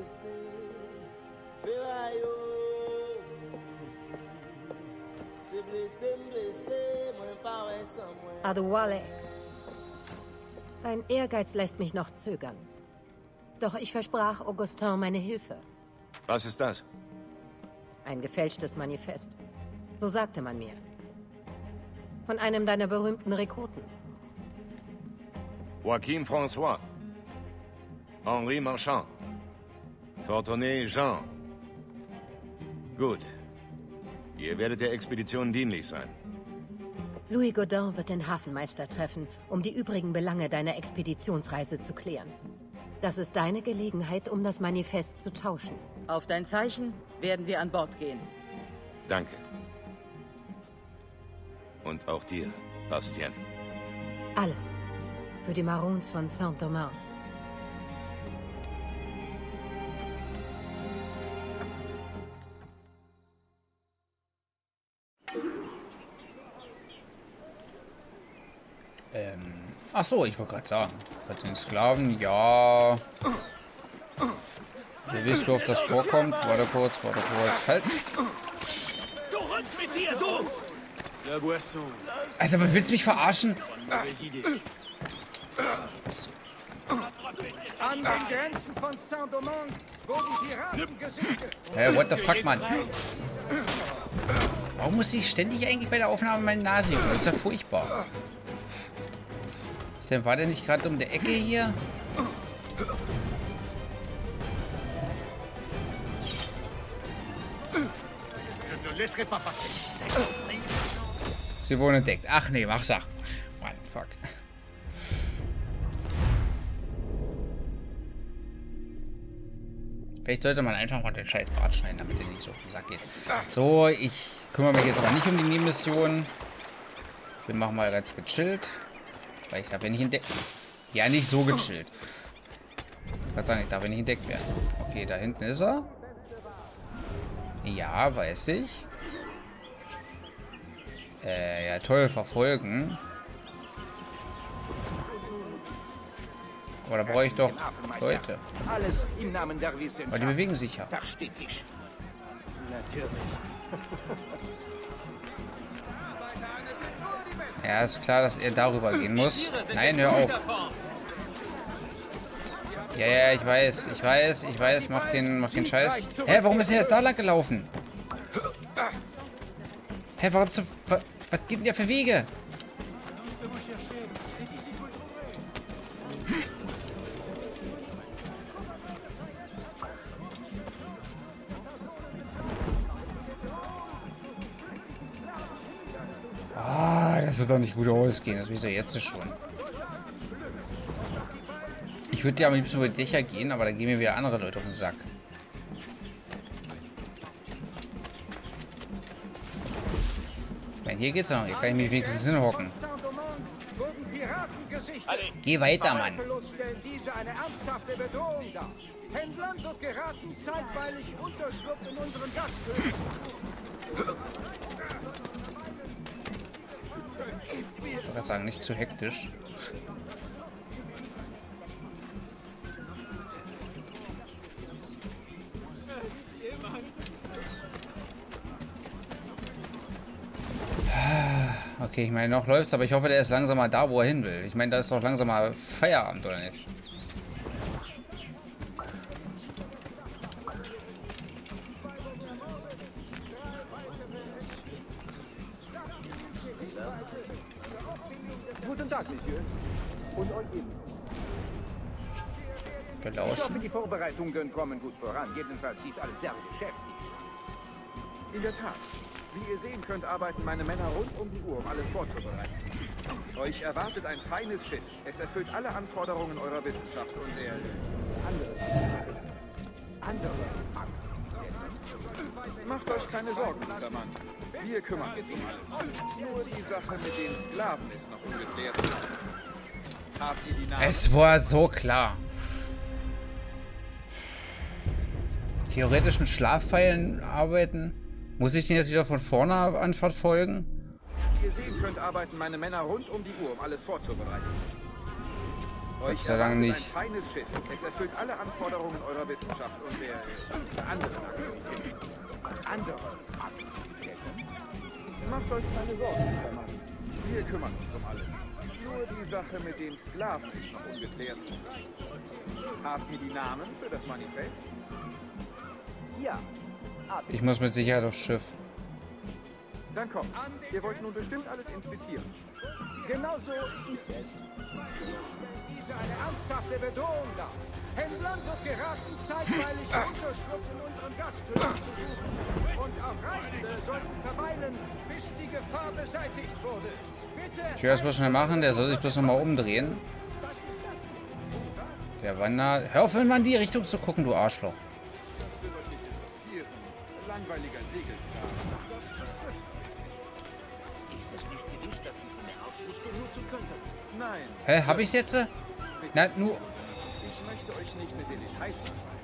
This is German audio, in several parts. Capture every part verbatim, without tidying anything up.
Adewale. Dein Ehrgeiz lässt mich noch zögern. Doch ich versprach Augustin meine Hilfe. Was ist das? Ein gefälschtes Manifest. So sagte man mir. Von einem deiner berühmten Rekruten. Joachim François. Henri Marchand. Fortuné Jean. Gut. Ihr werdet der Expedition dienlich sein. Louis Godin wird den Hafenmeister treffen, um die übrigen Belange deiner Expeditionsreise zu klären. Das ist deine Gelegenheit, um das Manifest zu tauschen. Auf dein Zeichen werden wir an Bord gehen. Danke. Und auch dir, Bastien. Alles. Für die Maroons von Saint-Domingue. Ähm, ach so, ich wollte gerade sagen, bei den Sklaven, ja. Ihr wisst, worauf das vorkommt. Warte kurz, warte kurz. Halt. Zurück mit dir, du! Also, willst du mich verarschen? An den Grenzen von Saint-Domingue wurden Piraten gesichtet. Hey, what the fuck, Mann? Warum muss ich ständig eigentlich bei der Aufnahme meine Nase jucken? Das ist ja furchtbar. Sam, war der nicht gerade um die Ecke hier? Sie wurden entdeckt. Ach nee, mach Sachen. Mann, fuck. Vielleicht sollte man einfach mal den scheiß Bart schneiden, damit er nicht so auf den Sack geht. So, ich kümmere mich jetzt aber nicht um die Nebenmission. Wir machen mal ganz gechillt. Weil ich darf ja nicht entdeckt. Ja, nicht so gechillt. Ich kann sagen, ich darf ja nicht entdeckt werden. Okay, da hinten ist er. Ja, weiß ich. Äh, ja, toll, verfolgen. Aber da brauche ich doch Leute. Alles im Namen der Wissenschaft. Aber die bewegen sich ja. Versteht sich. Natürlich. Ja, ist klar, dass er darüber gehen muss. Nein, hör auf. Ja, ja, ich weiß, ich weiß, ich weiß, mach den, mach den Scheiß. Hä, warum ist der jetzt da lang gelaufen? Hä, warum zum... Was, was geht denn der für Wege? Ah, das wird doch nicht gut ausgehen. Das wisst ihr jetzt schon. Ich würde ja am liebsten über die Dächer gehen, aber da gehen mir wieder andere Leute auf den Sack. Nein, hier geht's noch. Hier kann ich mich wenigstens hinhocken. Geh weiter, Mann. Diese eine ernsthafte Bedrohung dar. Händlern wird geraten, zeitweilig Unterschlupf in unseren Gasthöfen. Ich wollte gerade sagen, nicht zu hektisch. Okay, ich meine, noch läuft's, aber ich hoffe, der ist langsam mal da, wo er hin will. Ich meine, da ist doch langsam mal Feierabend, oder nicht? Guten Tag, Monsieur. Und euch eben. Ich hoffe, Belauschen. die Vorbereitungen kommen gut voran. Jedenfalls sieht alles sehr beschäftigt. In der Tat. Wie ihr sehen könnt, arbeiten meine Männer rund um die Uhr, um alles vorzubereiten. Euch erwartet ein feines Schiff. Es erfüllt alle Anforderungen eurer Wissenschaft und der andere. Andere. Macht euch keine Sorgen, guter Mann. Wir kümmern uns um alles. Nur die Sache mit den Sklaven ist noch ungeklärt. Habt ihr die Nase? Es war so klar. Theoretisch mit Schlafpfeilen arbeiten. Muss ich den jetzt wieder von vorne an verfolgen? Wie ihr sehen könnt, arbeiten meine Männer rund um die Uhr, um alles vorzubereiten. Gott sei Dank nicht. Ein feines Schiff. Es erfüllt alle Anforderungen eurer Wissenschaft und der äh, anderen Aktivitäten. Andere Aktivitäten. Macht euch keine Sorgen, lieber Mann. Wir kümmern uns um alles. Nur die Sache mit den Sklaven ist noch ungeklärt. Habt ihr die Namen für das Manifest? Ja. Ich muss mit Sicherheit aufs Schiff. Dann kommt. Ihr wollt nun bestimmt alles inspizieren. Genau so ist es. Diese eine ernsthafte Bedrohung dar. Händlern wird geraten, zeitweilig Unterschlupf in unseren Gasthöfen zu suchen. Und auch Reisende sollten verweilen, bis die Gefahr beseitigt wurde. Bitte. Ich will das bloß schnell machen, der soll sich bloß nochmal umdrehen. Der wandert. Hör auf, in die Richtung zu gucken, du Arschloch. Langweiliger Segelstar. Ist es nicht gewiss, dass sie von der Ausrüstung nutzen könnten? Nein. Hä, hab ich's jetzt? Na, nur. Ich möchte euch nicht mit den Details langweilen.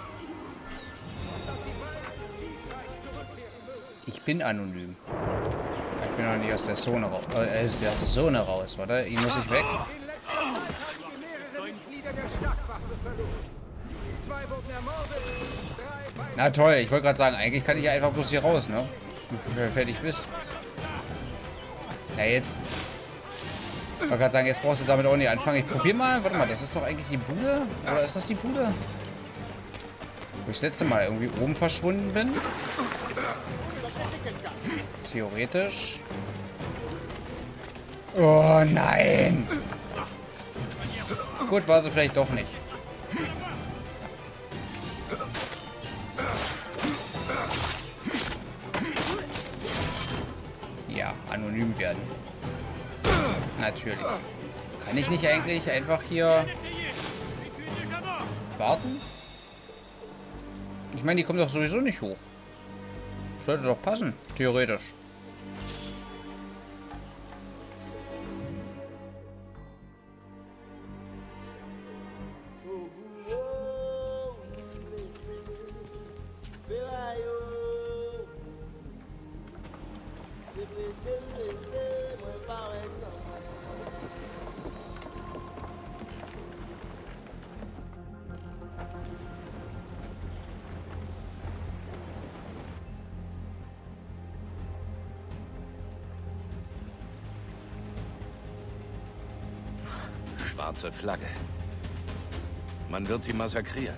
Ich bin anonym. Ich bin noch nicht aus der Zone raus. Äh, ist der Zone raus, warte. Ihn muss ich weg. In letzter Zeit haben wir mehrere Mitglieder der Stadtwache verloren. Zwei wurden ermordet, drei weitere. Na toll, ich wollte gerade sagen, eigentlich kann ich einfach bloß hier raus, ne? Wenn du fertig bist. Ja, jetzt. Ich wollte gerade sagen, jetzt brauchst du damit auch nicht anfangen. Ich probier mal. Warte mal, das ist doch eigentlich die Bude? Oder ist das die Bude? Wo ich das letzte Mal irgendwie oben verschwunden bin? Theoretisch. Oh nein! Gut, war sie vielleicht doch nicht. Ja, anonym werden. Natürlich. Kann ich nicht eigentlich einfach hier warten? Ich meine, die kommt doch sowieso nicht hoch. Sollte doch passen, theoretisch. Schwarze Flagge. Man wird sie massakrieren.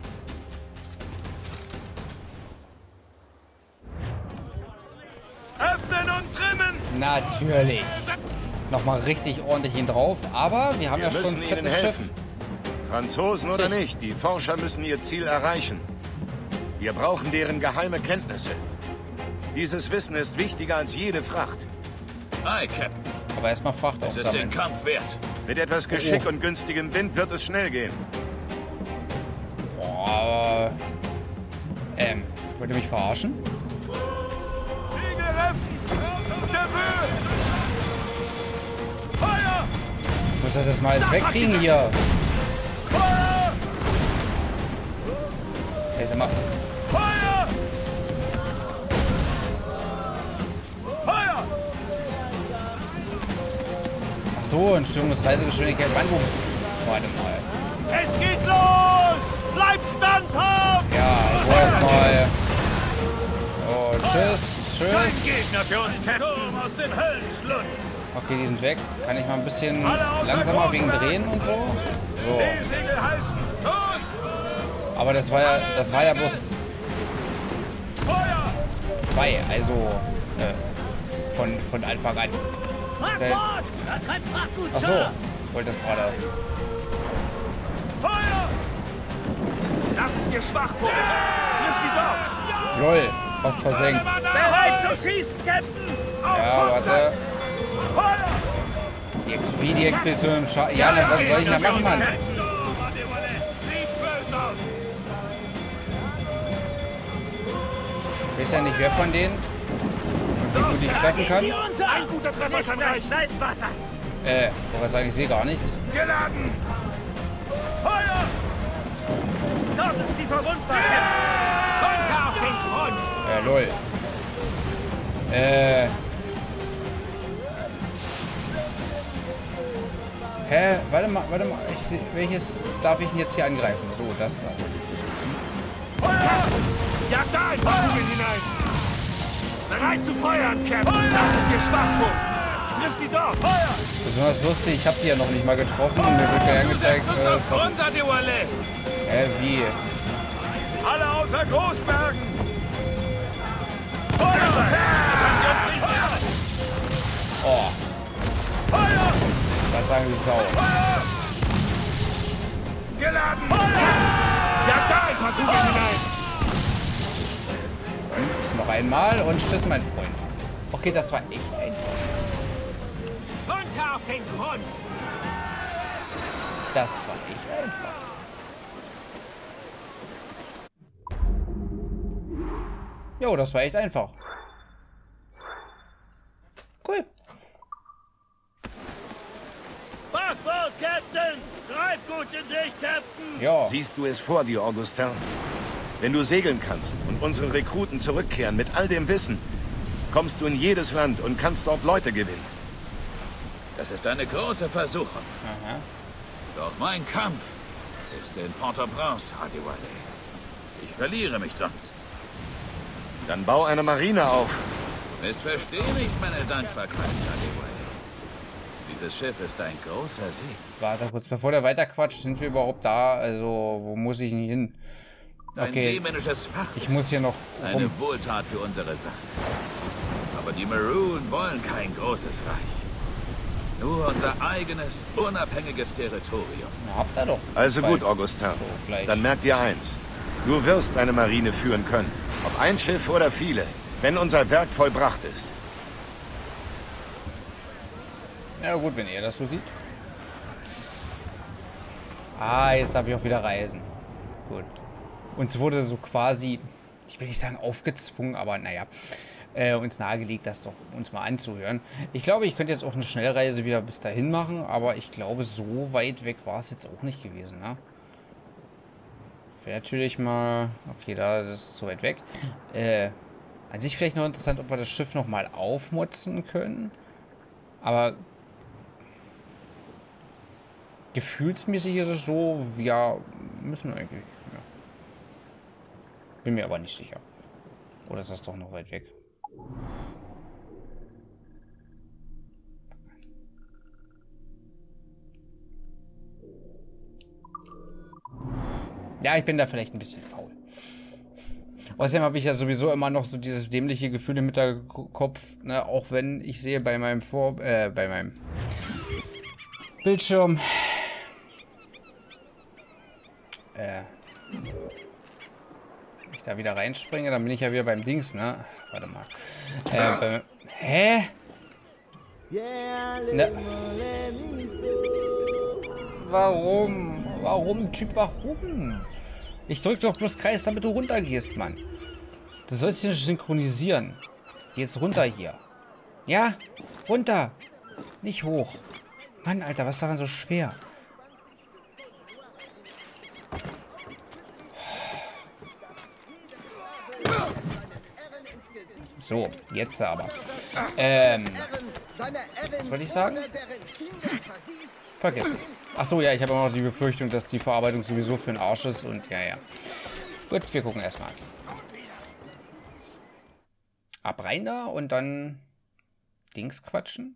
Öffnen und trimmen! Natürlich. Nochmal richtig ordentlich ihn drauf. Aber wir haben Wir ja schon ein müssen ihnen fettes Schiff. helfen. Franzosen oder Pflicht. nicht, die Forscher müssen ihr Ziel erreichen. Wir brauchen deren geheime Kenntnisse. Dieses Wissen ist wichtiger als jede Fracht. Aye, Captain. Aber erstmal Fracht Es ist den aufsammeln. Kampf wert. Mit etwas Geschick und günstigem Wind wird es schnell gehen. Boah. Ähm, wollt ihr mich verarschen? Ich muss das jetzt mal alles wegkriegen hier. Hey, sag mal. Ach so, ein Störungsreisegeschwindigkeit. Wann wo? Warte mal. Es geht los! Bleibt standhaft! Ja, wo erstmal. Oh, tschüss, tschüss. Gegner für uns, Captain. Sturm aus dem Höllenschlund. Okay, die sind weg. Kann ich mal ein bisschen langsamer wegen Drehen und so? So. Segel heißen. Los! Aber das war ja, das war ja bloß Feuer! zwei, also äh, von, von Anfang an. Ist ja, ach so, ich wollte das gerade. Feuer! Das ist ihr Schwachpunkt. Triff sie dort. Lol, fast versenkt. Bereit zu schießen, Captain! Ja, warte. Feuer! Die Ex wie die Expedition im Schaden. Ja, na, was soll ich da machen, Mann? Ich weiß ja nicht, wer von denen wie gut ich treffen kann. Ein guter Treffer kann reichen. Salzwasser. Äh, ich wollte sagen, ich sehe gar nichts. Geladen! Feuer! Dort ist die Verwundbarkeit. Konter auf den Grund. Äh, lol. Äh. Hä? Warte mal, warte mal. Ich, welches darf ich denn jetzt hier angreifen? So, das wollte ich nicht wissen. Feuer! Jag da ein paar Kugeln hinein! Bereit zu feuern, Captain! Das ist Ihr Schwachpunkt! Triff sie doch! Feuer! Besonders lustig, ich habe die ja noch nicht mal getroffen und mir wird gleich angezeigt. Du setzt uns auf runter, de Wallet! Hä, wie? Alle außer Großbergen! Feuer! Kannst du uns nicht Feuer! Oh. Feuer! Dann sagen wir Sau. Feuer! Geladen! Feuer! Jag da ein paar Kugeln hinein! Und noch einmal und tschüss, mein Freund. Okay, das war echt einfach. Runter auf den Grund! Das war echt einfach. Jo, das war echt einfach. Cool. Backboard, Captain! Treibgut in Sicht, Captain! Ja. Siehst du es vor dir, Augustin? Wenn du segeln kannst und unsere Rekruten zurückkehren mit all dem Wissen, kommst du in jedes Land und kannst dort Leute gewinnen. Das ist eine große Versuchung. Aha. Doch mein Kampf ist in Port-au-Prince, Adewale. Ich verliere mich sonst. Dann bau eine Marine auf. Missversteh nicht meine Dankbarkeit, Adewale. Dieses Schiff ist ein großer Sieg. Warte kurz, bevor der weiterquatscht, sind wir überhaupt da? Also, wo muss ich denn hin? Ein Okay, seemännisches Fach ich ist muss hier noch eine rum. Wohltat für unsere Sache. Aber die Maroon wollen kein großes Reich. Nur unser eigenes, unabhängiges Territorium. Na, habt ihr doch. Also Bald. gut, Augustin. So, gleich. Dann merk dir eins. Du wirst eine Marine führen können. Ob ein Schiff oder viele. Wenn unser Werk vollbracht ist. Ja gut, wenn ihr das so sieht. Ah, jetzt darf ich auch wieder reisen. Gut. Uns wurde so quasi, ich will nicht sagen aufgezwungen, aber naja, äh, uns nahegelegt, das doch uns mal anzuhören. Ich glaube, ich könnte jetzt auch eine Schnellreise wieder bis dahin machen, aber ich glaube, so weit weg war es jetzt auch nicht gewesen, ne? Wäre natürlich mal, okay, da das ist zu weit weg. Äh, an sich vielleicht noch interessant, ob wir das Schiff noch mal aufmotzen können. Aber gefühlsmäßig ist es so, ja, müssen eigentlich. Ja. Bin mir aber nicht sicher. Oder ist das doch noch weit weg? Ja, ich bin da vielleicht ein bisschen faul. Außerdem habe ich ja sowieso immer noch so dieses dämliche Gefühl im Hinterkopf, ne, auch wenn ich sehe bei meinem Vor äh, bei meinem Bildschirm äh, ich da wieder reinspringe, dann bin ich ja wieder beim Dings, ne? Warte mal. Äh, bei, hä? Ne? Warum? Warum, Typ, warum? Ich drück doch bloß Kreis, damit du runtergehst, Mann. Du sollst dich synchronisieren. Geh jetzt runter hier. Ja? Runter. Nicht hoch. Mann, Alter, was ist daran so schwer? So, jetzt aber. Ähm, was wollte ich sagen? Vergessen. Achso, ja, ich habe auch noch die Befürchtung, dass die Verarbeitung sowieso für den Arsch ist und ja, ja. Gut, wir gucken erstmal. Ab rein da und dann Dings quatschen.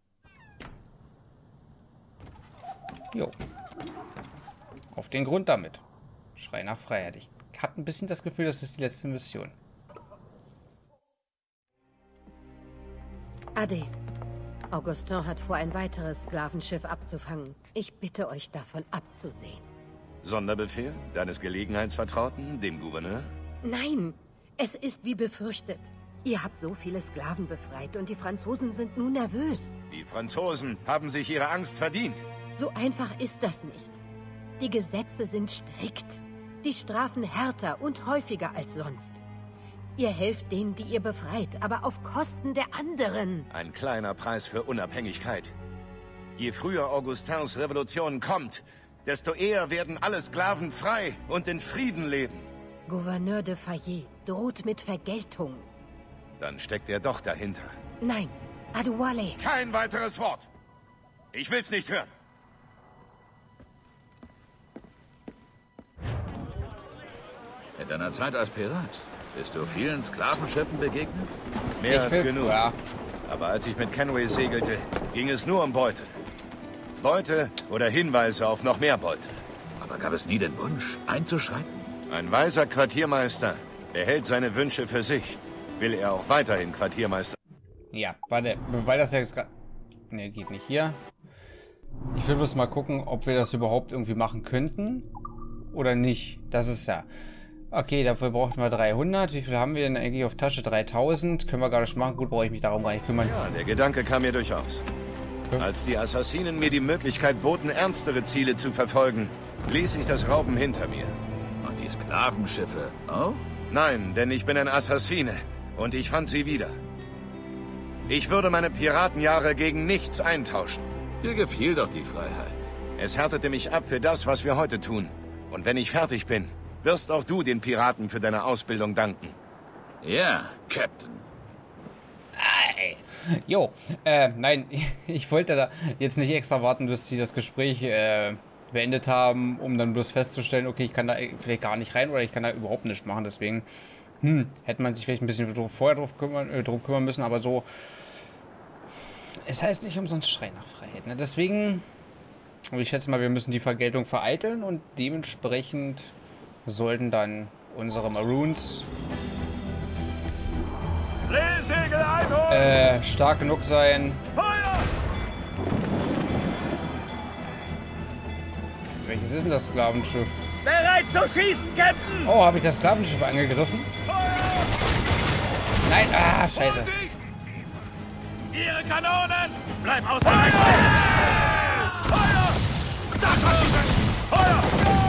Jo. Auf den Grund damit. Schrei nach Freiheit. Ich habe ein bisschen das Gefühl, das ist die letzte Mission. Ade. Augustin hat vor, ein weiteres Sklavenschiff abzufangen. Ich bitte euch, davon abzusehen. Sonderbefehl deines Gelegenheitsvertrauten, dem Gouverneur? Nein, es ist wie befürchtet. Ihr habt so viele Sklaven befreit und die Franzosen sind nun nervös. Die Franzosen haben sich ihre Angst verdient. So einfach ist das nicht. Die Gesetze sind strikt. Die Strafen härter und häufiger als sonst. Ihr helft denen, die ihr befreit, aber auf Kosten der anderen. Ein kleiner Preis für Unabhängigkeit. Je früher Augustins Revolution kommt, desto eher werden alle Sklaven frei und in Frieden leben. Gouverneur de Fayet droht mit Vergeltung. Dann steckt er doch dahinter. Nein, Adewale. Kein weiteres Wort. Ich will's nicht hören. In deiner Zeit als Pirat bist du vielen Sklavenschiffen begegnet? Mehr Ich als will- genug. Ja. Aber als ich mit Kenway segelte, ging es nur um Beute. Beute oder Hinweise auf noch mehr Beute. Aber gab es nie den Wunsch, einzuschreiten? Ein weiser Quartiermeister behält seine Wünsche für sich. Will er auch weiterhin Quartiermeister? Ja, warte, weil das ja jetzt gerade... Ne, geht nicht hier. Ich will bloß mal gucken, ob wir das überhaupt irgendwie machen könnten. Oder nicht. Das ist ja... Okay, dafür brauchen wir dreihundert. Wie viel haben wir denn eigentlich auf Tasche? dreitausend. Können wir gar nicht machen. Gut, brauche ich mich darum gar nicht kümmern. Ja, der Gedanke kam mir durchaus. Als die Assassinen mir die Möglichkeit boten, ernstere Ziele zu verfolgen, ließ ich das Rauben hinter mir. Und die Sklavenschiffe auch? Nein, denn ich bin ein Assassine und ich fand sie wieder. Ich würde meine Piratenjahre gegen nichts eintauschen. Dir gefiel doch die Freiheit. Es härtete mich ab für das, was wir heute tun. Und wenn ich fertig bin, wirst auch du den Piraten für deine Ausbildung danken. Ja, Captain. Jo, äh, nein, ich wollte da jetzt nicht extra warten, bis sie das Gespräch äh, beendet haben, um dann bloß festzustellen, okay, ich kann da vielleicht gar nicht rein oder ich kann da überhaupt nichts machen. Deswegen, hm, hätte man sich vielleicht ein bisschen vorher drauf kümmern, äh, drum kümmern müssen, aber so, es heißt nicht umsonst Schrei nach Freiheit, ne? Deswegen, ich schätze mal, wir müssen die Vergeltung vereiteln und dementsprechend sollten dann unsere Maroons Drehsegel einholen! äh, stark genug sein. Feuer! Welches ist denn das Sklavenschiff? Bereit zu schießen, Captain! Oh, habe ich das Sklavenschiff angegriffen? Nein, ah, scheiße. Ihre Kanonen! Bleib außer Reichweite! Feuer! Das hat sie! Feuer!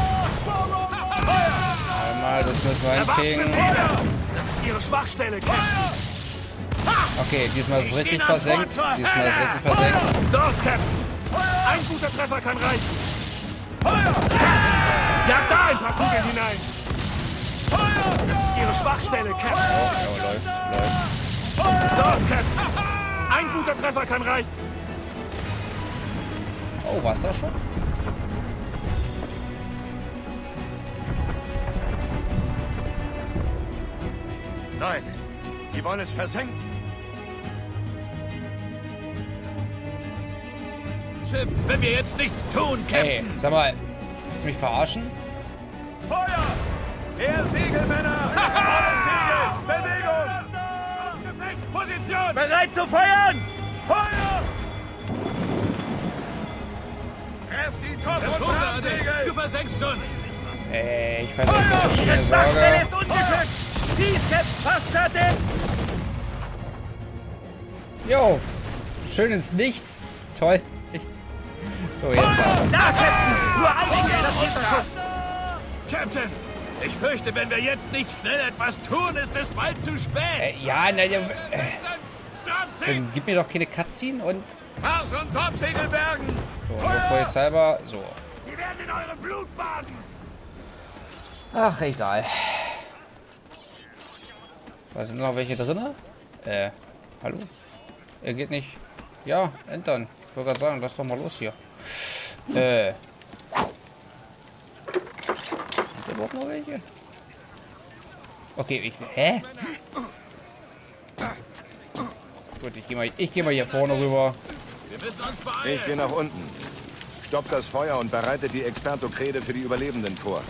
Feuer! Einmal, das müssen wir hinkriegen. Feuer! Das ist Ihre Schwachstelle, Captain! Okay, diesmal ist es richtig versenkt. Diesmal ist es richtig versenkt. Dort, Captain! Ein guter Treffer kann reichen! Feuer! Jag da ein paar Kugeln hinein! Feuer! Das ist Ihre Schwachstelle, Captain! Oh, oh, läuft, läuft. Dort, Captain! Ein guter Treffer kann reichen! Oh, war's das schon? Nein, die wollen es versenken. Schiff, wenn wir jetzt nichts tun, Hey, Captain. sag mal, willst du mich verarschen? Feuer! Mehr Segelmänner! Alles Segel! Bewegung! Position! Bereit zu feuern! Feuer! Treff die Top- Das und Hunger, Brandsegel! du versenkst uns. Ey, ich versenke mich, keine Ihre Schwachstelle Sorge. ist ungeschützt! Schieß, Captain! Fast fertig! Jo, schön ins Nichts. Toll. Ich... So, jetzt aber. Da, Captain! Nur einige das Schuss! Captain, ich fürchte, wenn wir jetzt nicht schnell etwas tun, ist es bald zu spät. Äh, ja, na, ja, äh, Stramm ziehen! dann gib mir doch keine Cutscene und... Mars und Topsegel bergen! So, nur vorsichtshalber. So. Sie werden in eurem Blut baden! Ach, egal. Da sind noch welche drin? Äh, hallo? Er geht nicht. Ja, entern. Ich wollte gerade sagen, lass doch mal los hier. Äh. Sind da überhaupt noch welche? Okay, ich. Hä? Gut, ich gehe mal, ich geh mal hier vorne rüber. Wir müssen uns beeilen. Ich gehe nach unten. Stopp das Feuer und bereite die Expertokrede für die Überlebenden vor.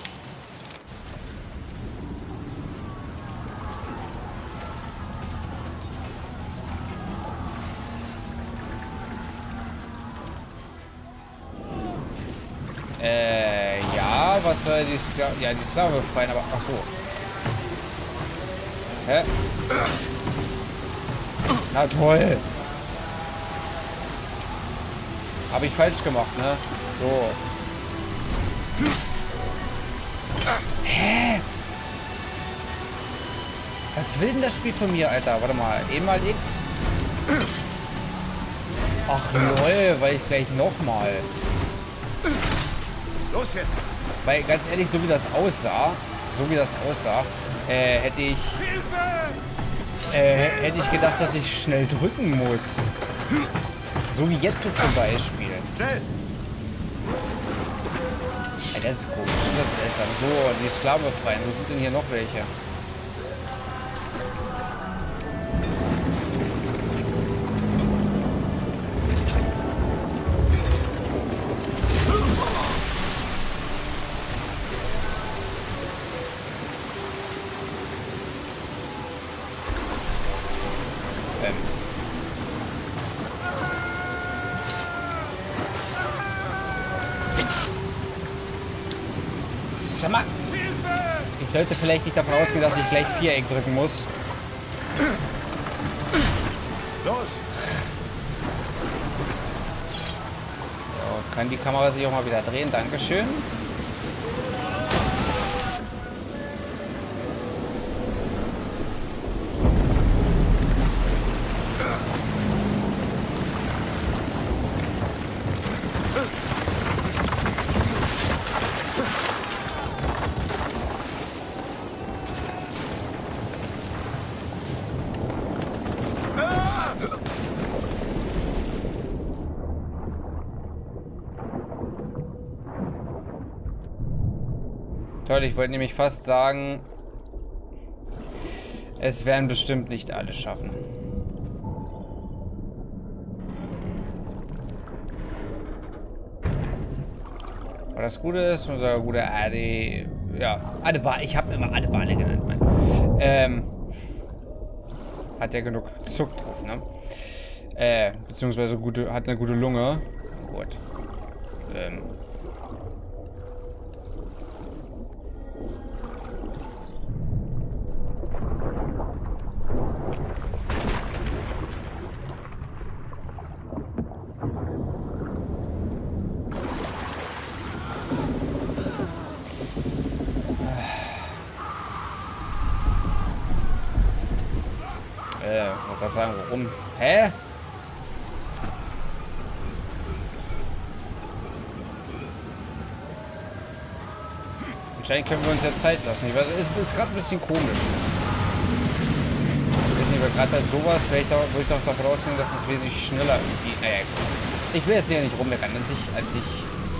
Äh, ja, was soll die Sklaven? Ja, die Sklaven befreien, aber. Ach so. Hä? Na toll. Habe ich falsch gemacht, ne? So. Hä? Was will denn das Spiel von mir, Alter? Warte mal. E mal X. Ach lol, weil ich gleich nochmal. Los jetzt! Weil ganz ehrlich, so wie das aussah, so wie das aussah, äh, hätte ich, äh, hätte ich gedacht, dass ich schnell drücken muss. So wie jetzt zum Beispiel. Schnell! das ist komisch. Das ist seltsam. So, die Sklaven befreien. Wo sind denn hier noch welche? Ähm. Sag mal, ich sollte vielleicht nicht davon ausgehen, dass ich gleich Viereck drücken muss. Los! So, kann die Kamera sich auch mal wieder drehen. Dankeschön. Toll, ich wollte nämlich fast sagen, es werden bestimmt nicht alle schaffen. Aber das Gute ist, unser guter Adi, ja, Adewale, ich habe immer Adewale genannt, Mann. Ähm, hat ja genug Zuck drauf, ne? Äh, beziehungsweise gute, hat eine gute Lunge. Gut. Ähm. Äh, ich wollte gerade sagen, warum? Hä? Anscheinend können wir uns ja Zeit lassen. Ich weiß, es ist, ist gerade ein bisschen komisch. Ich weiß nicht, weil gerade bei sowas wäre ich da, würde ich doch davon ausgehen, dass es wesentlich schneller irgendwie. Naja, ich will jetzt hier nicht rummeckern. An sich, an sich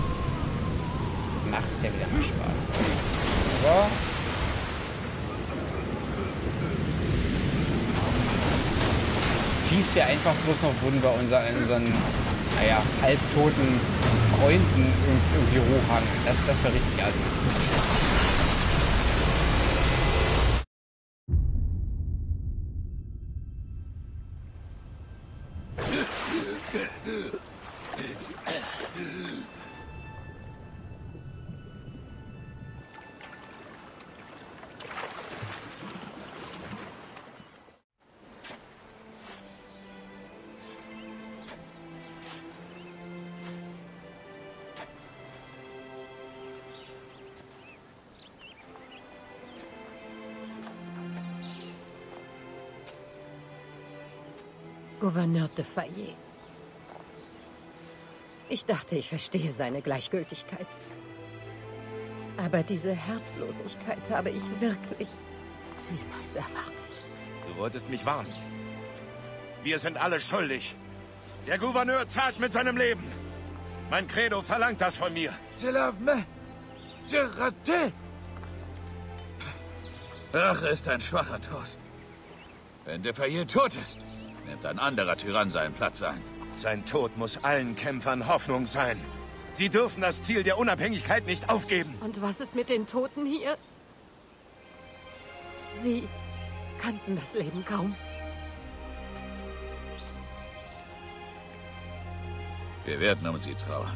macht es ja wieder mal Spaß. Aber fies wäre einfach bloß noch, würden wir unser, unseren, naja, halbtoten Freunden uns irgendwie hochhangen. Das, das wäre richtig alt. Gouverneur de Fayet. Ich dachte, ich verstehe seine Gleichgültigkeit. Aber diese Herzlosigkeit habe ich wirklich niemals erwartet. Du wolltest mich warnen. Wir sind alle schuldig. Der Gouverneur zahlt mit seinem Leben. Mein Credo verlangt das von mir. Rache ist ein schwacher Trost. Wenn de Fayet tot ist, nimmt ein anderer Tyrann seinen Platz ein. Sein Tod muss allen Kämpfern Hoffnung sein. Sie dürfen das Ziel der Unabhängigkeit nicht aufgeben. Und was ist mit den Toten hier? Sie kannten das Leben kaum. Wir werden um sie trauern.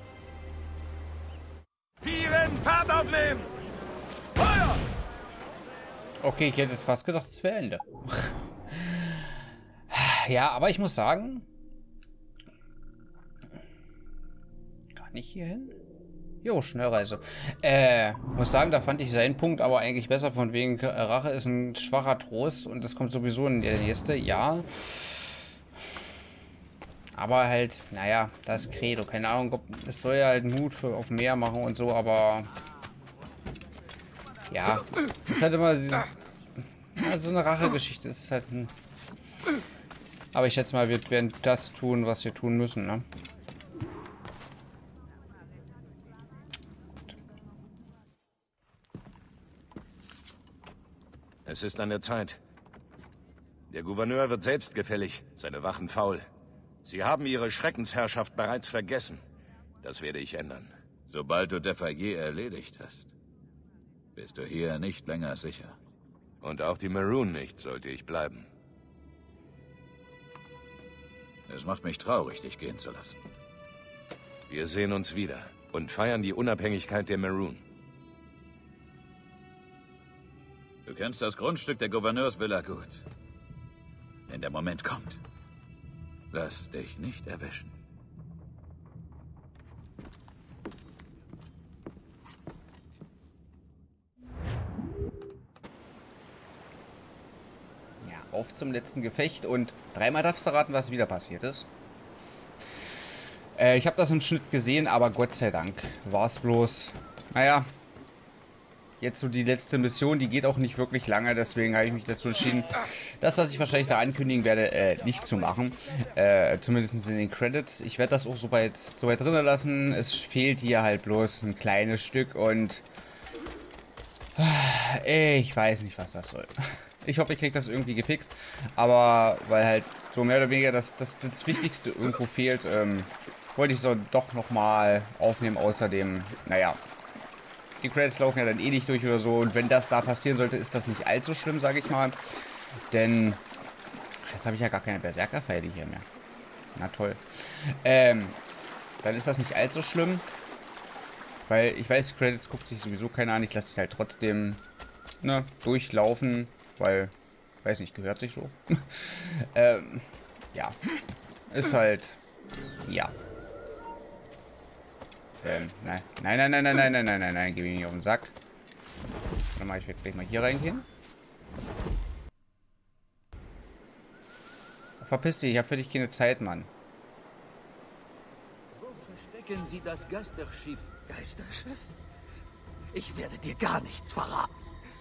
Vieren, Fahrt aufnehmen! Feuer! Okay, ich hätte es fast gedacht, es wäre Ende. Ja, aber ich muss sagen... Kann ich hier hin? Jo, Schnellreise. Äh, muss sagen, da fand ich seinen Punkt aber eigentlich besser, von wegen Rache ist ein schwacher Trost und das kommt sowieso in der nächste, ja. Aber halt, naja, das Credo, keine Ahnung, ob, es soll ja halt Mut für, auf mehr machen und so, aber... Ja, ist halt immer diese, ja, so eine Rachegeschichte, ist halt ein... Aber ich schätze mal, wir werden das tun, was wir tun müssen, ne? Es ist an der Zeit. Der Gouverneur wird selbstgefällig, seine Wachen faul. Sie haben ihre Schreckensherrschaft bereits vergessen. Das werde ich ändern. Sobald du Defaillier erledigt hast, bist du hier nicht länger sicher. Und auch die Maroon nicht, sollte ich bleiben. Es macht mich traurig, dich gehen zu lassen. Wir sehen uns wieder und feiern die Unabhängigkeit der Maroon. Du kennst das Grundstück der Gouverneursvilla gut. Wenn der Moment kommt, lass dich nicht erwischen. Ja, auf zum letzten Gefecht und dreimal darfst du raten, was wieder passiert ist. Äh, ich habe das im Schnitt gesehen, aber Gott sei Dank war es bloß, naja, jetzt so die letzte Mission, die geht auch nicht wirklich lange, deswegen habe ich mich dazu entschieden, das, was ich wahrscheinlich da ankündigen werde, äh, nicht zu machen. Äh, zumindest in den Credits. Ich werde das auch soweit so weit drin lassen. Es fehlt hier halt bloß ein kleines Stück und äh, ich weiß nicht, was das soll. Ich hoffe, ich kriege das irgendwie gefixt, aber weil halt so mehr oder weniger das, das, das Wichtigste irgendwo fehlt, ähm, wollte ich es doch nochmal aufnehmen. Außerdem, naja, die Credits laufen ja dann eh nicht durch oder so. Und wenn das da passieren sollte, ist das nicht allzu schlimm, sage ich mal. Denn ach, jetzt habe ich ja gar keine Berserker-Pfeile hier mehr. Na toll. Ähm, dann ist das nicht allzu schlimm. Weil ich weiß, die Credits guckt sich sowieso keiner an. Ich lasse sie halt trotzdem, ne, durchlaufen. Weil, weiß nicht, gehört sich so. ähm, ja. Ist halt, ja. Ähm, nein. Nein, nein, nein, nein, nein, nein, nein, nein, nein, geh mir nicht auf den Sack. Warte mal, ich werde gleich mal hier reingehen. Verpiss dich, ich habe für dich keine Zeit, Mann. Wo verstecken Sie das Geisterschiff? Geisterschiff? Ich werde dir gar nichts verraten.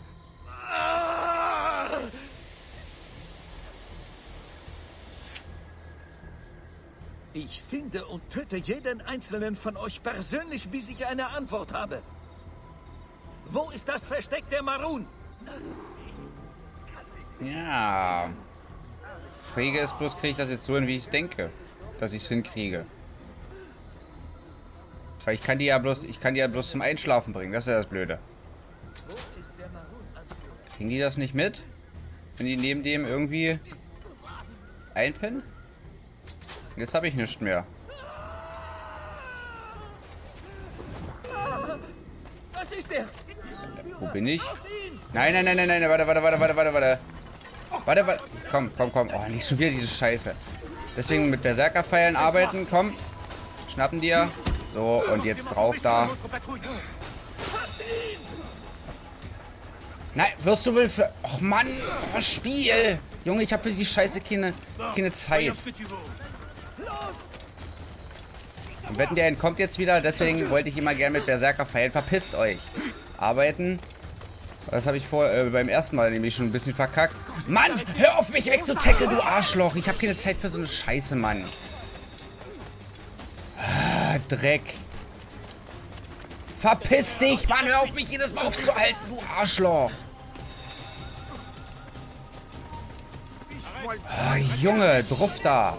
Ich finde und töte jeden einzelnen von euch persönlich, bis ich eine Antwort habe. Wo ist das Versteck der Maroon? Ja. Frage ist bloß, kriege ich das jetzt so hin, wie ich es denke, dass ich es hinkriege. Weil ich kann die ja bloß, ich kann die ja bloß zum Einschlafen bringen. Das ist ja das Blöde. Kriegen die das nicht mit? Wenn die neben dem irgendwie einpennen? Jetzt habe ich nichts mehr. Was ist der? Wo bin ich? Nein, nein, nein, nein, nein, warte, warte, warte, warte, warte, warte. Warte, warte. Komm, komm, komm. Oh, nicht schon wieder diese Scheiße. Deswegen mit Berserker-Pfeilen arbeiten. Komm. Schnappen dir. So, und jetzt drauf da. Nein, wirst du wohl für... Och, Mann. Oh, Spiel. Junge, ich habe für die Scheiße keine, keine Zeit. Und wetten, der entkommt jetzt wieder. Deswegen wollte ich immer gerne mit Berserker-Pfeilen. Verpisst euch. Arbeiten. Das habe ich vor äh, beim ersten Mal nämlich schon ein bisschen verkackt. Mann, hör auf mich wegzutackeln, du Arschloch. Ich habe keine Zeit für so eine Scheiße, Mann. Ah, Dreck. Verpiss dich, Mann. Hör auf mich jedes Mal aufzuhalten, du Arschloch. Oh, Junge, drauf da.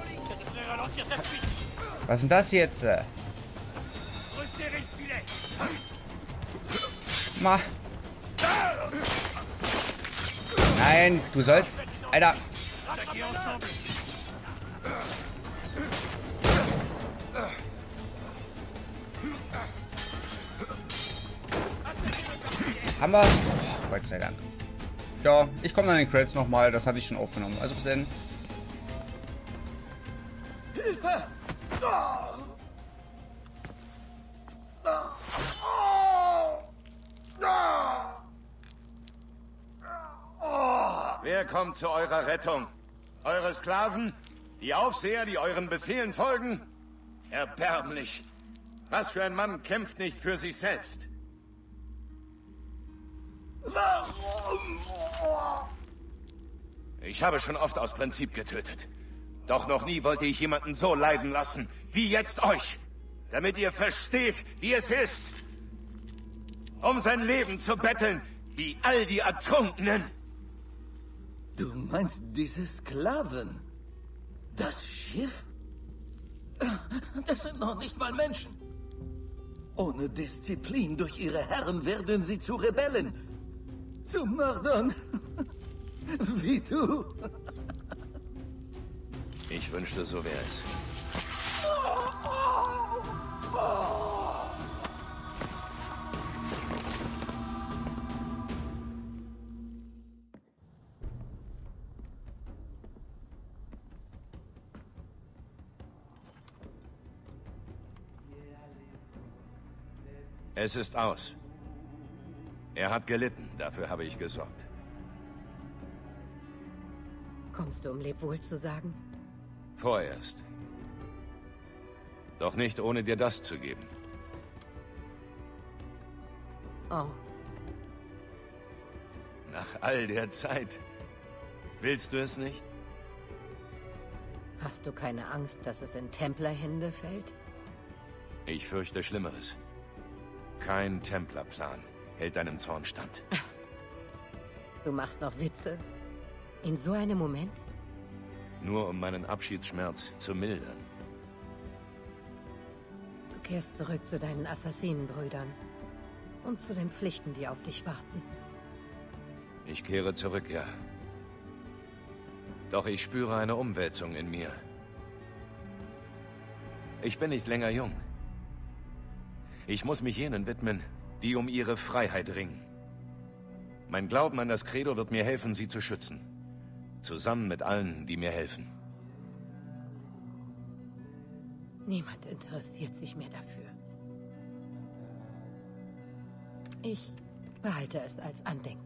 Was ist denn das jetzt? Ma. Nein, du sollst... Alter. Haben wir's? Oh, Gott sei Dank. Ja, ich komme an den Credits nochmal. Das hatte ich schon aufgenommen. Also bis denn. Hilfe! Wer kommt zu eurer Rettung? Eure Sklaven? Die Aufseher, die euren Befehlen folgen? Erbärmlich. Was für ein Mann kämpft nicht für sich selbst? Warum? Ich habe schon oft aus Prinzip getötet. Doch noch nie wollte ich jemanden so leiden lassen, wie jetzt euch. Damit ihr versteht, wie es ist. Um sein Leben zu betteln, wie all die Ertrunkenen. Du meinst diese Sklaven? Das Schiff? Das sind noch nicht mal Menschen. Ohne Disziplin durch ihre Herren werden sie zu Rebellen. Zu Mördern. Wie du. Ich wünschte, so wäre es. Es ist aus. Er hat gelitten, dafür habe ich gesorgt. Kommst du, um Lebwohl zu sagen? Vorerst. Doch nicht ohne dir das zu geben. Oh. Nach all der Zeit. Willst du es nicht? Hast du keine Angst, dass es in Templerhände fällt? Ich fürchte Schlimmeres. Kein Templerplan hält deinem Zorn stand. Du machst noch Witze? In so einem Moment? Nur um meinen Abschiedsschmerz zu mildern. Du kehrst zurück zu deinen Assassinenbrüdern und zu den Pflichten, die auf dich warten. Ich kehre zurück, ja. Doch ich spüre eine Umwälzung in mir. Ich bin nicht länger jung. Ich muss mich jenen widmen, die um ihre Freiheit ringen. Mein Glauben an das Credo wird mir helfen, sie zu schützen. Zusammen mit allen, die mir helfen. Niemand interessiert sich mehr dafür. Ich behalte es als Andenken.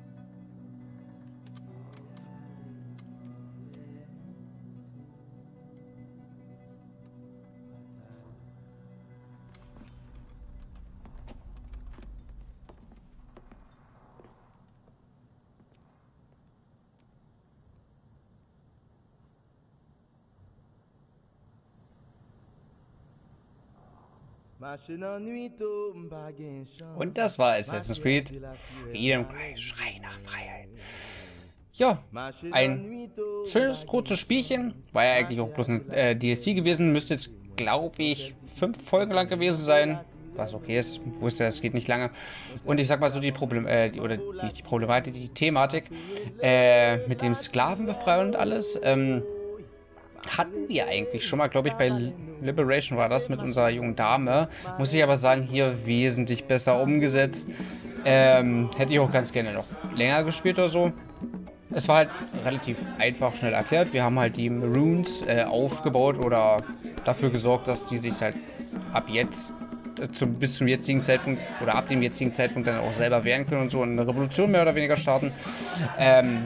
Und das war Assassin's Creed Freedom Cry, Schrei nach Freiheit. Ja, ein schönes, kurzes Spielchen. War ja eigentlich auch bloß ein äh, D L C gewesen. Müsste jetzt, glaube ich, fünf Folgen lang gewesen sein. Was okay ist. Ich wusste, es geht nicht lange. Und ich sag mal so, die Problem, äh, die, oder nicht die Problematik, die Thematik äh, mit dem Sklavenbefreien und alles, ähm, hatten wir eigentlich schon mal, glaube ich, bei Liberation war das mit unserer jungen Dame. Muss ich aber sagen, hier wesentlich besser umgesetzt. Ähm, hätte ich auch ganz gerne noch länger gespielt oder so. Es war halt relativ einfach, schnell erklärt. Wir haben halt die Maroons äh, aufgebaut oder dafür gesorgt, dass die sich halt ab jetzt, äh, zu, bis zum jetzigen Zeitpunkt oder ab dem jetzigen Zeitpunkt dann auch selber wehren können und so eine Revolution mehr oder weniger starten. Ähm,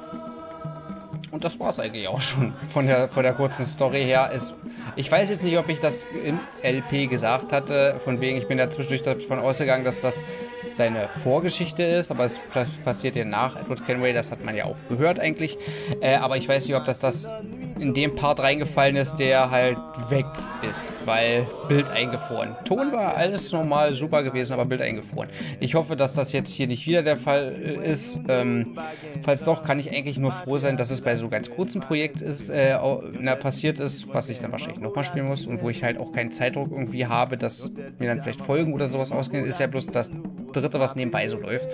Und das war es eigentlich auch schon von der, von der kurzen Story her. Es, ich weiß jetzt nicht, ob ich das im L P gesagt hatte, von wegen, ich bin da zwischendurch davon ausgegangen, dass das seine Vorgeschichte ist, aber es passiert ja nach Edward Kenway, das hat man ja auch gehört eigentlich. Äh, aber ich weiß nicht, ob das, das in dem Part reingefallen ist, der halt weg ist, weil Bild eingefroren. Ton war alles normal, super gewesen, aber Bild eingefroren. Ich hoffe, dass das jetzt hier nicht wieder der Fall ist. Ähm, falls doch, kann ich eigentlich nur froh sein, dass es bei so ganz kurzen Projekt ist, äh, na, passiert ist, was ich dann wahrscheinlich nochmal spielen muss und wo ich halt auch keinen Zeitdruck irgendwie habe, dass mir dann vielleicht Folgen oder sowas ausgehen. Ist ja bloß das dritte, was nebenbei so läuft.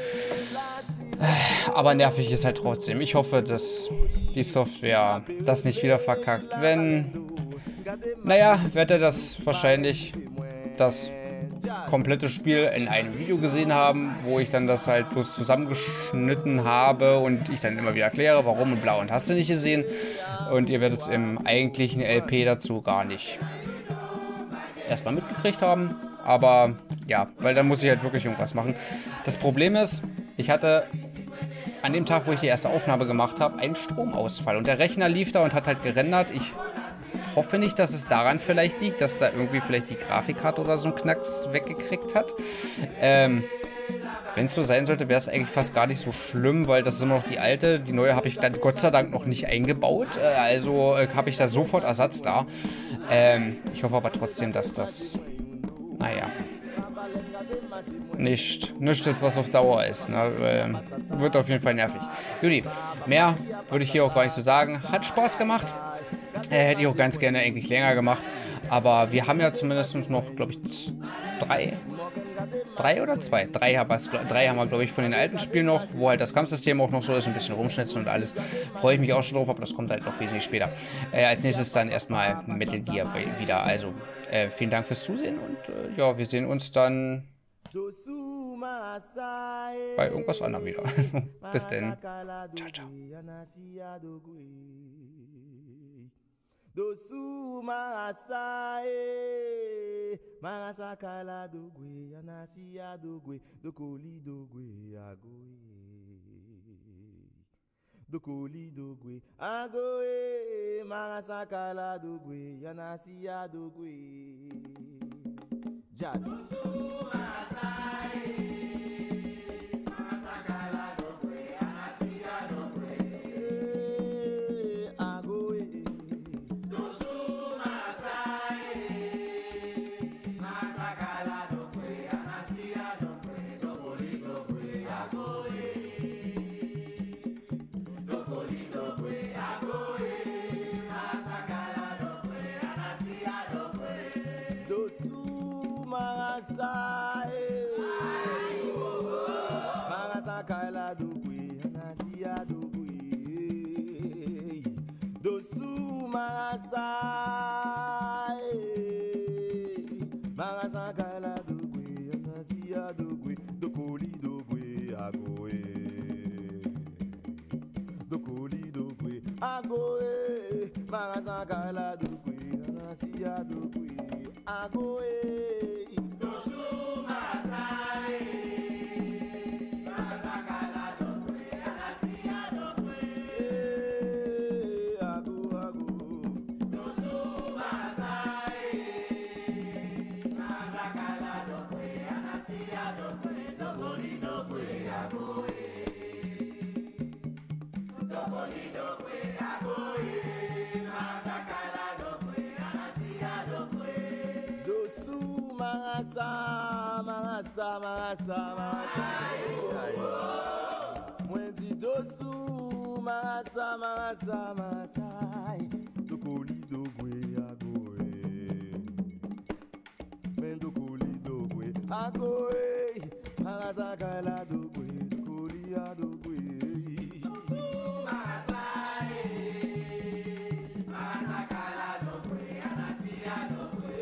Aber nervig ist halt trotzdem. Ich hoffe, dass die Software das nicht wieder verkackt. Wenn, naja, werde das wahrscheinlich das komplette Spiel in einem Video gesehen haben, wo ich dann das halt bloß zusammengeschnitten habe und ich dann immer wieder erkläre, warum und blau und hast du nicht gesehen. Und ihr werdet es im eigentlichen L P dazu gar nicht erstmal mitgekriegt haben. Aber ja, weil dann muss ich halt wirklich irgendwas machen. Das Problem ist, ich hatte an dem Tag, wo ich die erste Aufnahme gemacht habe, einen Stromausfall. Und der Rechner lief da und hat halt gerendert. Ich hoffe nicht, dass es daran vielleicht liegt, dass da irgendwie vielleicht die Grafikkarte oder so einen Knacks weggekriegt hat. Ähm, wenn es so sein sollte, wäre es eigentlich fast gar nicht so schlimm, weil das ist immer noch die alte. Die neue habe ich dann Gott sei Dank noch nicht eingebaut. Äh, also äh, habe ich da sofort Ersatz da. Ähm, ich hoffe aber trotzdem, dass das... Naja. nicht, nicht das, was auf Dauer ist. Ne? Ähm, wird auf jeden Fall nervig. Judy, mehr würde ich hier auch gar nicht so sagen. Hat Spaß gemacht. Äh, hätte ich auch ganz gerne eigentlich länger gemacht. Aber wir haben ja zumindest noch, glaube ich, drei. Drei oder zwei? Drei haben, drei haben wir, glaube ich, von den alten Spielen noch, wo halt das Kampfsystem auch noch so ist, ein bisschen rumschnitzen und alles. Freue ich mich auch schon drauf, aber das kommt halt noch wesentlich später. Äh, als nächstes dann erstmal Metal Gear wieder. Also, äh, vielen Dank fürs Zusehen und äh, ja, wir sehen uns dann bei irgendwas anderem wieder. Bis denn. Ciao, ciao. Dosu maasae Marasakala dogwe Anasiya dogwe Dokoli dogwe Agoe Dokoli dogwe Agoe Marasakala dogwe Anasiya dogwe Jazz Dosu maasae Marasakala dogwe Anasiya dogwe Dosu maasae Marasakala dogwe Anasiya dogwe Dokoli dogwe Agoe Dokoli dogwe Agoe Marasakala dogwe Anasiya dogwe Agoe Dosu maasae Marasa, marasa, marasa, Mwenzi dosu, marasa, marasa, marasa, Dokoli dogwe agoe, Men dokoli dogwe agoe, Marasa kala dogwe, Dokoli adogwe. Dosu maasae, marasa kala dogwe, Anasiya dogwe.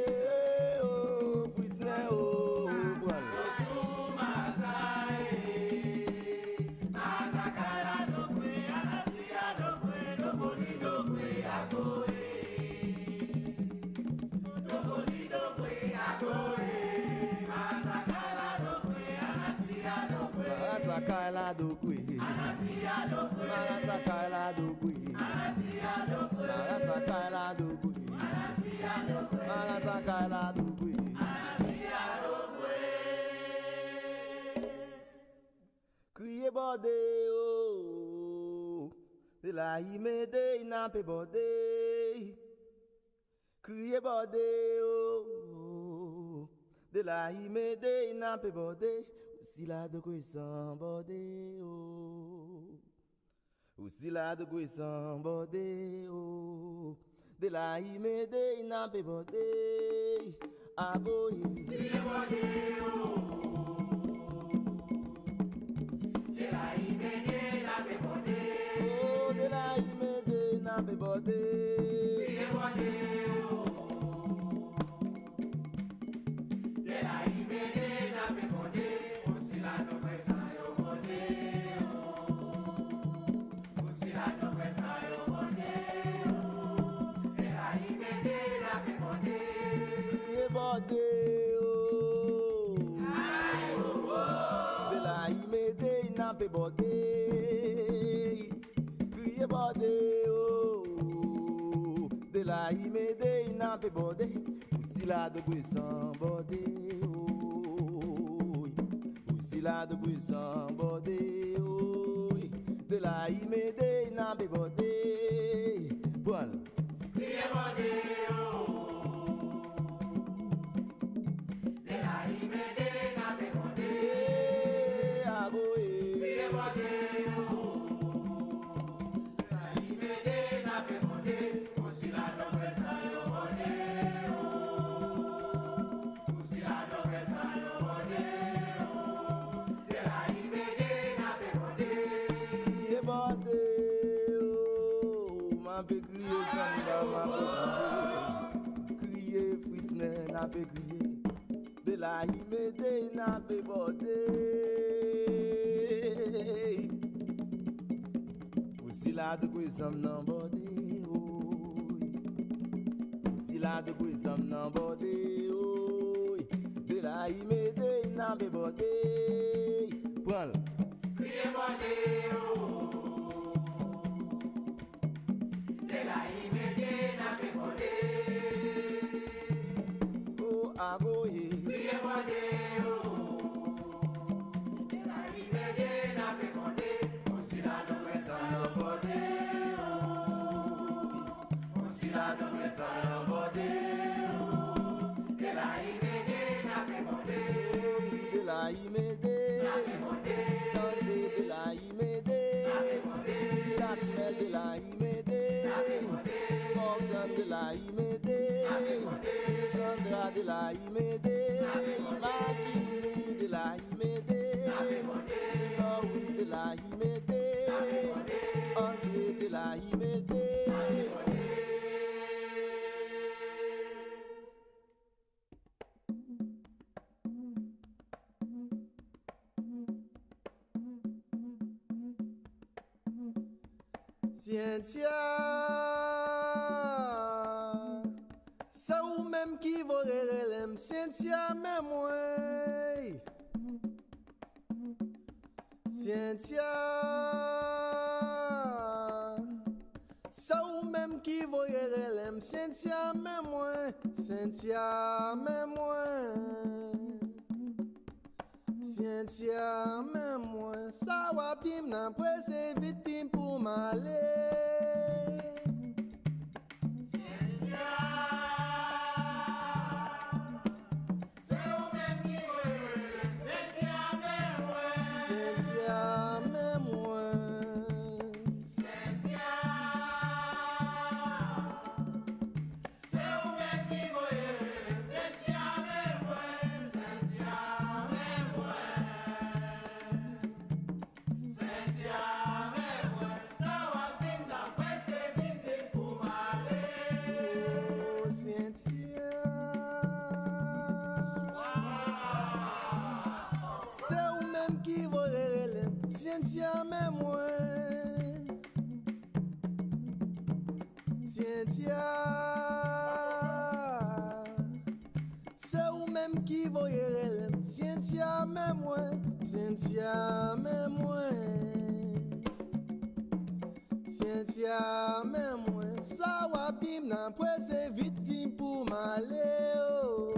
Marasakala dogwe Anasiya dogwe Marasakala dogwe Anasiya dogwe Marasakala dogwe Anasiya dogwe Marasakala dogwe Anasiya dogwe Kriye bode oh De la imede inape bode Kriye bode oh De la imede inape bode Usila de kwe somebody oh Usila de kwe somebody oh De la imede inape bode Agoye Kriye bode oh De la imede inape bode Oh de la imede inape bode Kriye bode oh De la imede inape bode Pe bode, crier bode, oh, de la imede ina pe bode, usila de buisson bode, oh, usila de buisson bode, oh, de la imede ina pe bode, bon, crier bode, oh, de la imede ina pe bode. De la imede na be bode Usi la de gwizam nan bode Usi la de gwizam nan bode De la imede na be bode Pral Kriye bode De la imede na be bode Agoye, priye bode o. La imede na pe bode, osila do mesa yo bode o. Osila do mesa yo bode o. La imede na pe bode, la imede na pe bode, de la imede na pe bode, Jacques de la imede na pe bode, Morgan de la imede na pe bode. Sandra de la Imede, Martini de la Imede, Louis de la Imede, André de la Imede. Ciencia. Sa ou même qui volerait l'aime, Cynthia même moi. Cynthia. Sa ou même qui volerait l'aime, Cynthia même moi. Cynthia même moi. Cynthia même moi. Sa wap dim nan presse victime pour m'aller. Cynthia même moi. Cynthia. C'est ou même qui voyait Cynthia même moi. Cynthia même moi. Cynthia même moi. Ça va bim nan presse victime pour m'aller. Oh.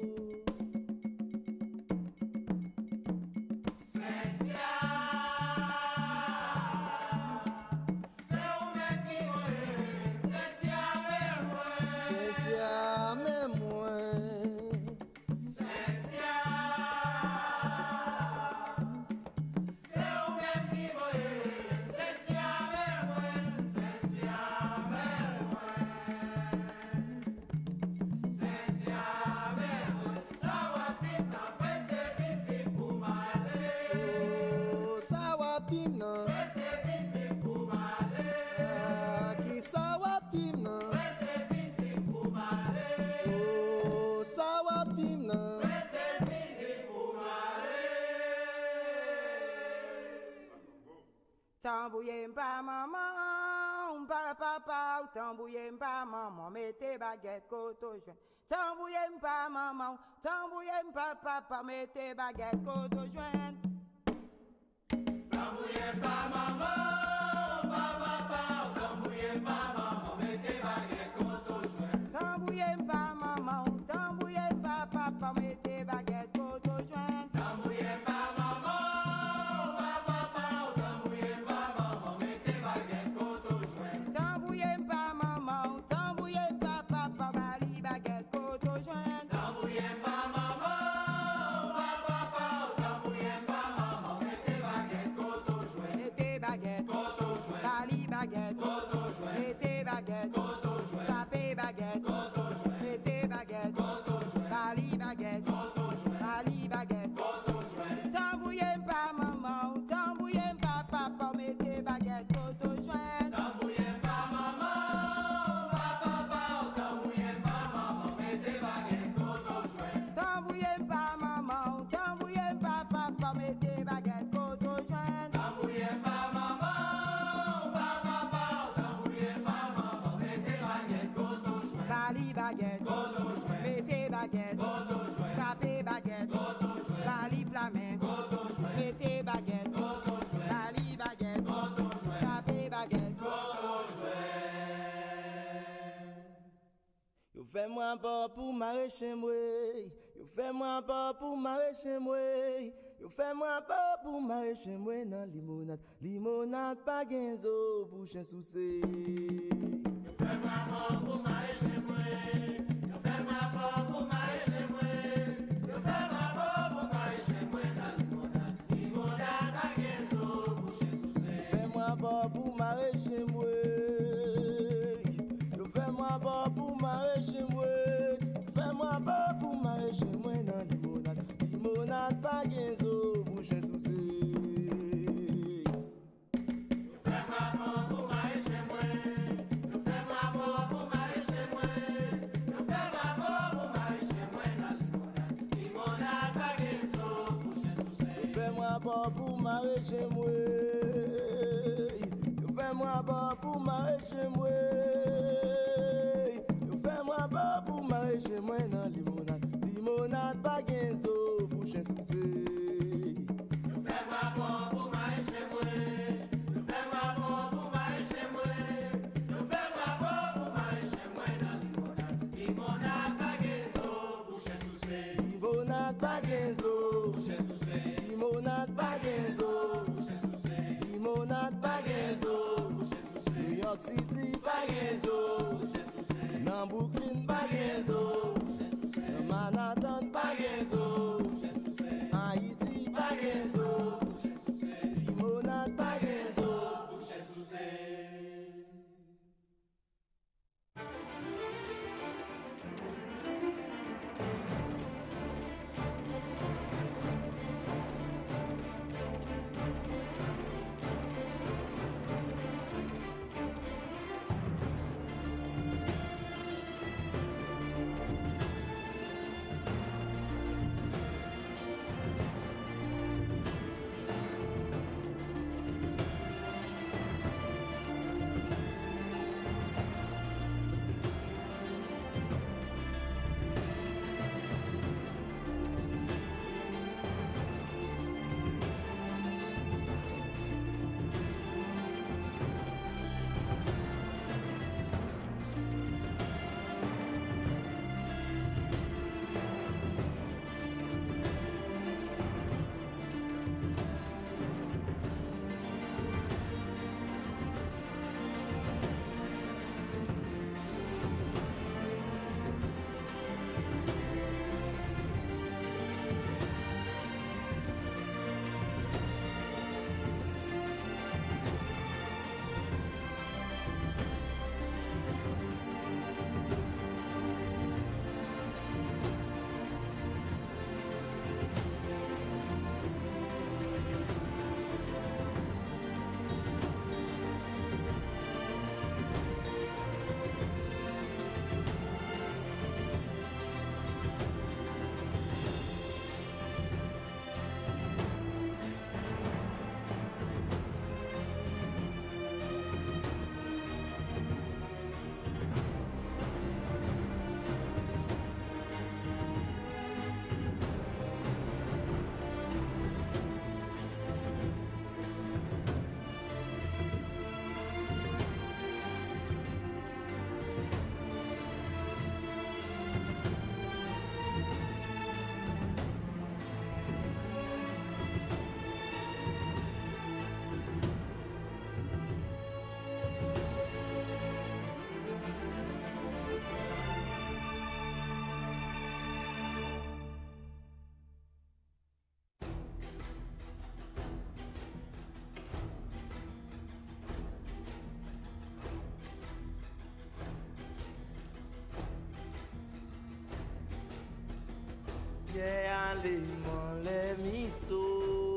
Tambouye mpa maman, mpa papa, tambouye mpa maman, mettez baguette koto joint. Tambouye mpa maman, tambouye mpa papa, mettez baguette koto joint. Tambouye mpa maman, mpa papa, tambouye mpa maman, mettez baguette koto joint. Tambouye mpa maman, tambouye mpa papa, mettez baguette koto joint. Tambouye mpa Tambouye mpa maman, mpa papa, tambouye mpa baguette, mettez baguette, frappez baguette, mettez baguette, bali baguette, bali baguette, tambouillez pas maman, tambouillez pas papa, mettez baguette, koto joint, tambouillez pas maman, papa, tambouillez pas maman, mettez baguette, koto joint, tambouillez pas maman, tambouillez pas papa, mettez baguette, koto joint, tambouillez pas maman. Bali baguette, mettez baguette, frappez baguette, bali plamen, mettez baguette, bali baguette, frappez baguette. Yo fais-moi pas pour maraîcher moi, yo fais-moi pas pour maraîcher moi, yo fais-moi pas pour maraîcher moi dans limonade, limonade pas genzo bouche soucé. Yo fais-moi pas pour maraîcher moi, yo fais-moi pas pour maraîcher moi, yo fais-moi pas pour maraîcher moi dans limonade, limonade pas genzo bouche soucé. Fais-moi pas pour maraîcher moi. Fais-moi pas pour maraîcher moi, fais-moi pas pour maraîcher moi dans limonade, limonade pas genzo bouche soucé. Fais-moi pas pour maraîcher moi, fais-moi pas pour maraîcher moi, fais-moi pas pour maraîcher moi dans limonade, limonade pas genzo bouche soucé. Fais-moi pas pour maraîcher moi, fais-moi pas pour maraîcher moi. Fais-moi pas pour maraîcher moi dans limonade, limonade pas genzo bouche soucé. Fais-moi pas pour maraîcher moi, fais-moi pas pour maraîcher moi, fais-moi pas pour maraîcher moi dans limonade, limonade pas genzo bouche soucé. Limonade pas genzo bouche soucé. Limonade pas genzo bouche soucé. Limonade pas genzo bouche soucé. New York City pas genzo bouche soucé. Nan Brooklyn pas genzo, nan Manhattan pas genzo, Haïti pas genzo, limonade pas genzo, bouche soucé. allemand les miso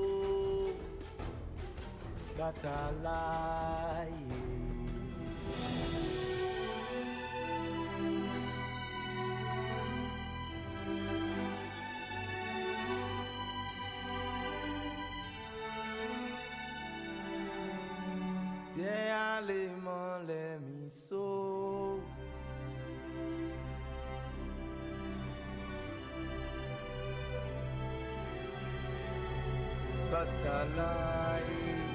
Batalai Bien allemand les miso Batalai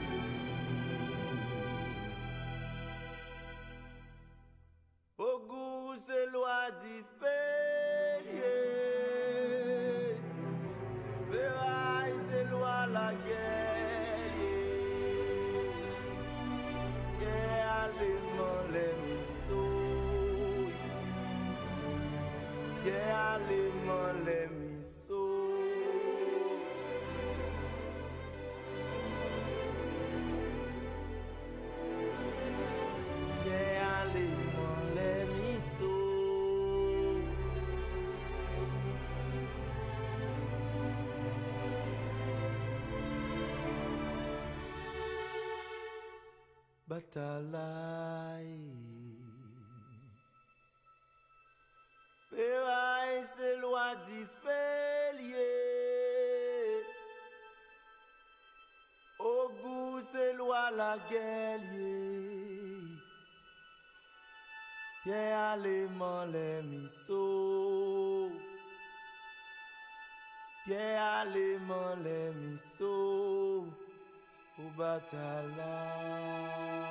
Ogu c'est loi différée Ferraille c'est loi la guerre Et allemand les misos Et allemand les misos Batalai Ferraille c'est loi différée Au goût c'est loi la guerrier Bien allemand les misos Bien allemand les misos Au Batalai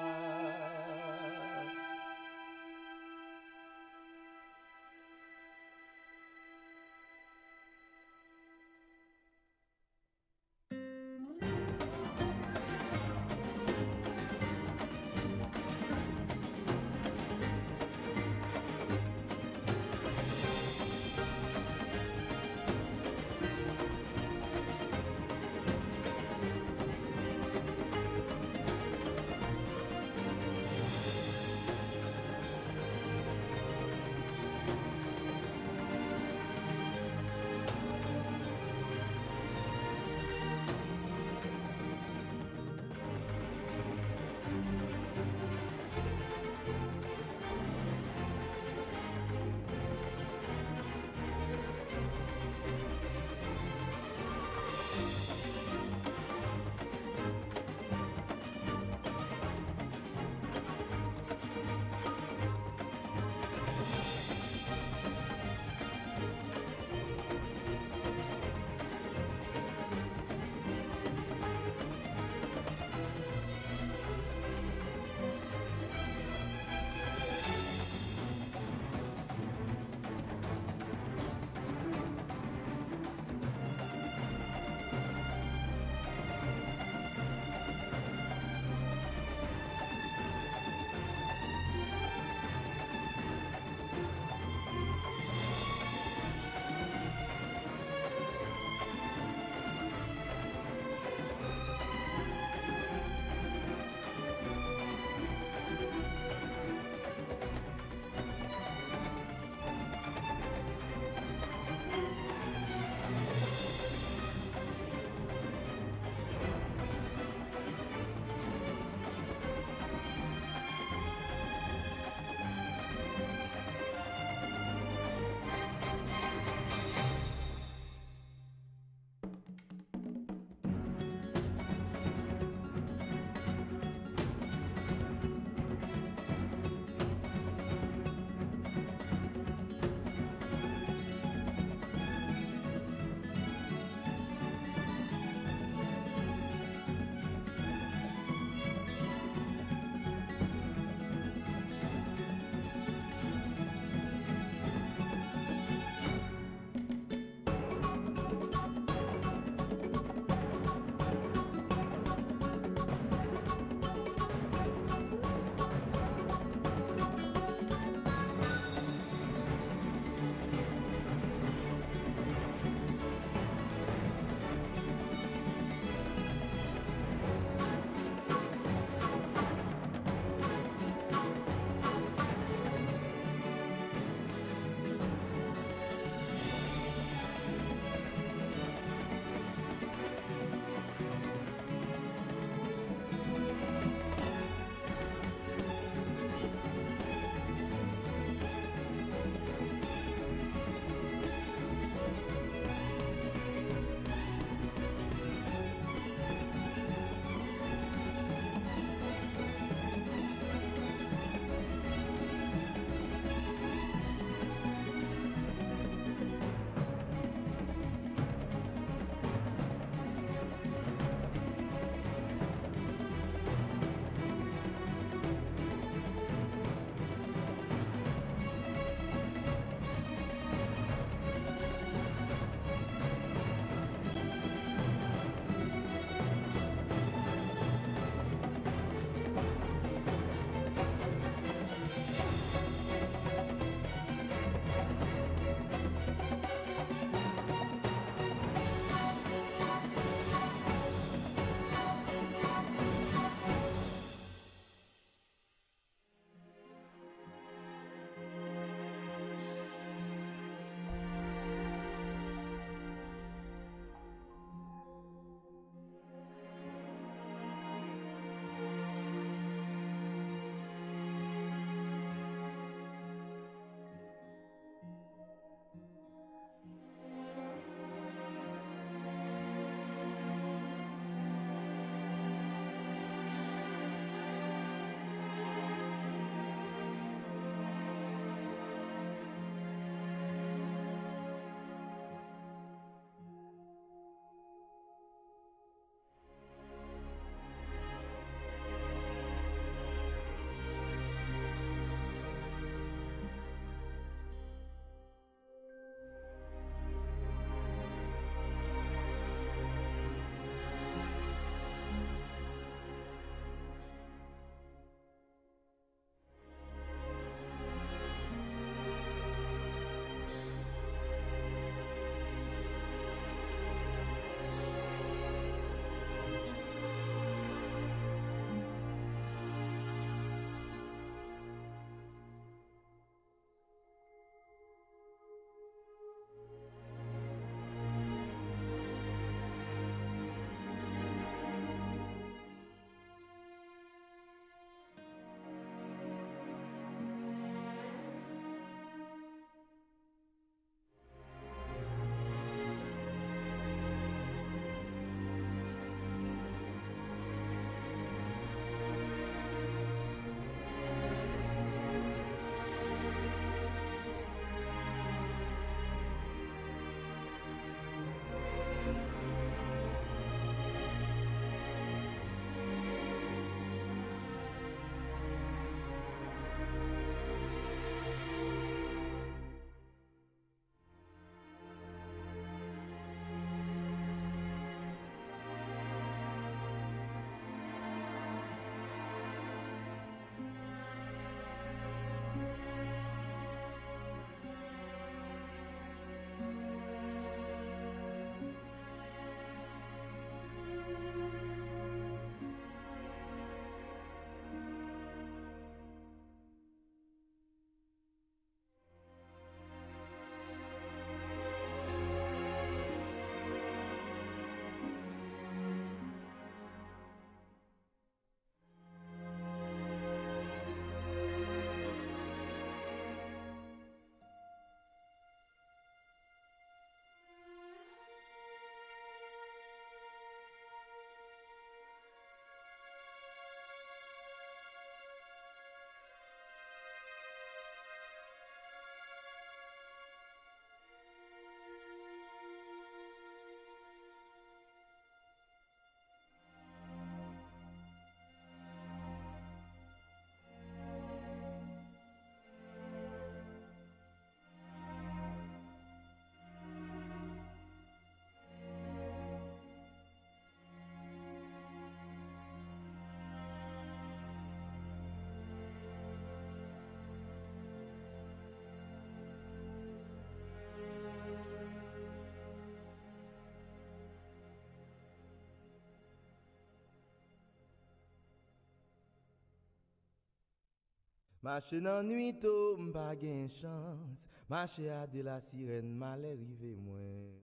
Marche nan nuit tôt, m'pa gen chance. Marche à de la sirène, mal rive moi.